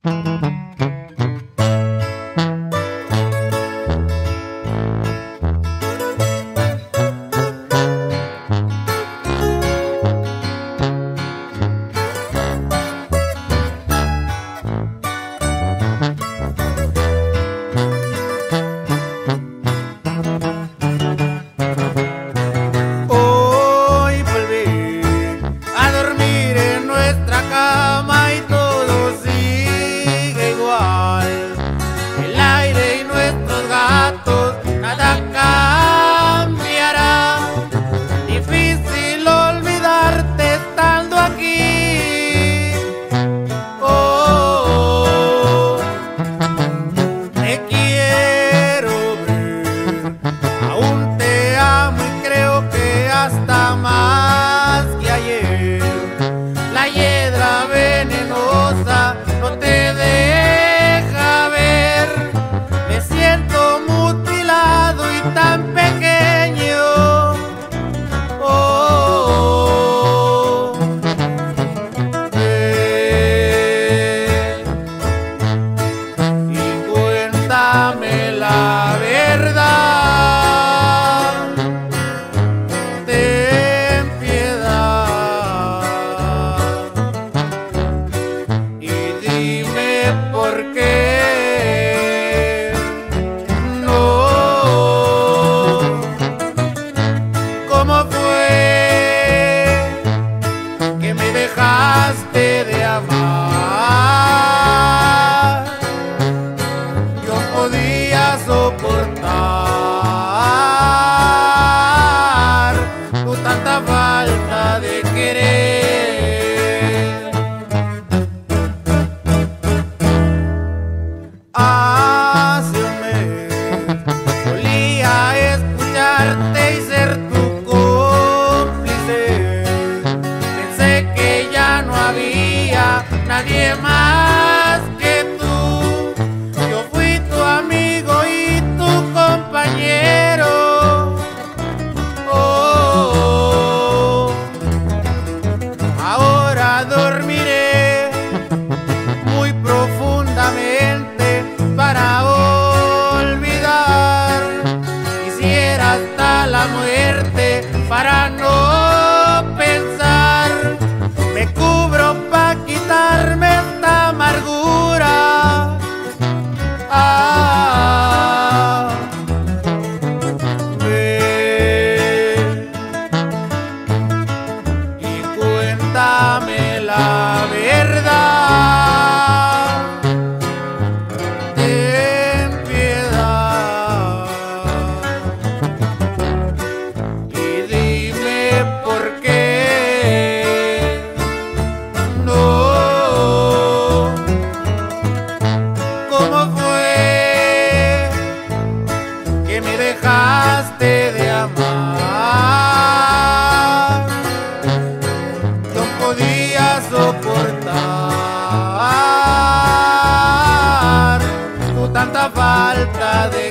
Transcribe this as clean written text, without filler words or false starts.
Nadie más que tú, yo fui tu amigo y tu compañero. Oh, ahora dormiré muy profundamente para olvidar. Quisiera hasta la muerte para no pensar. Me cubro pa' quitarme esta amargura. Ven y cuéntame la verdad. Ten piedad y dime por qué. Me dejaste de amar, no podía soportar tu tanta falta de